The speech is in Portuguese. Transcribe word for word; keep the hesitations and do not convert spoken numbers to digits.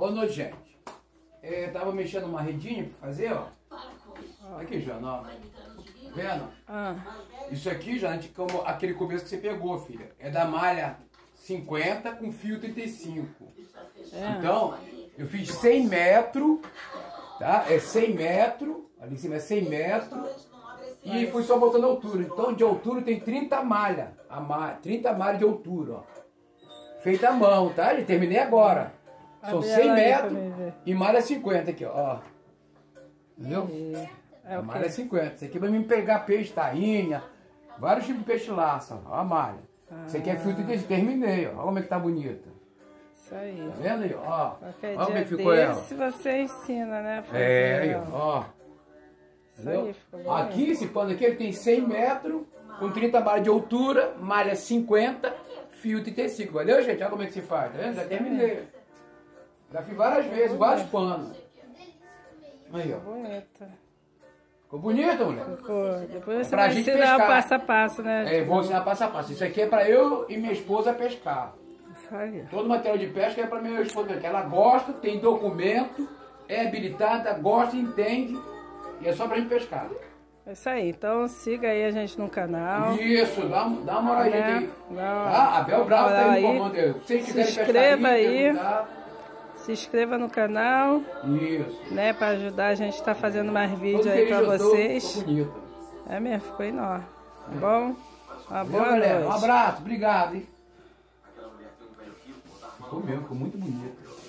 Boa noite, gente. Eu tava mexendo numa redinha pra fazer, ó. Aqui, Jana, ó. Tá vendo? Ah. Isso aqui, gente, como aquele começo que você pegou, filha. É da malha cinquenta com fio trinta e cinco. É. Então, eu fiz cem metros, tá? É cem metros. Ali em cima é cem metros. E fui só botando altura. Então, de altura tem trinta malhas. A malha, trinta malhas de altura, ó. Feita à mão, tá? Já terminei agora. São cem metros e malha cinquenta aqui, ó. Entendeu? É a malha é cinquenta. Isso aqui vai me pegar peixe, tainha, vários tipos de peixe laça, ó, a malha. Ah. Isso aqui é fio trinta e cinco. Terminei, ó. Olha como é que tá bonita. Isso aí. Tá vendo aí, ó? Qualquer Olha como é que ficou desse, ela. Se você ensina, né? É, aí, ó. Isso aí, ficou aqui, esse pano aqui, ele tem cem metros, com trinta malhas de altura, malha cinquenta, fio trinta e cinco. Valeu, gente? Olha como é que se faz, tá vendo? Já terminei. Já fiz várias vezes, vários panos. Aí, ó. Bonita. Ficou bonita, mulher? Ficou. Depois é você vai ensinar pescar. o passo a passo, né? É, vou ensinar passo a passo. Isso aqui é pra eu e minha esposa pescar. Isso aí. Todo material de pesca é pra minha esposa, porque ela gosta, tem documento, é habilitada, gosta, entende, e é só pra gente pescar. É isso aí. Então siga aí a gente no canal. Isso, dá, dá uma moral né? aí. Não, tá? Abel Bravo tá aí no comando. Se inscreva aí. Se inscreva no canal. Isso. Né, para ajudar a gente a estar tá fazendo mais vídeos aí para vocês. Tô, tô bonito. É mesmo, ficou enorme. Tá bom? Uma boa galera, noite. Um abraço, obrigado, hein? Ficou mesmo, ficou muito bonito.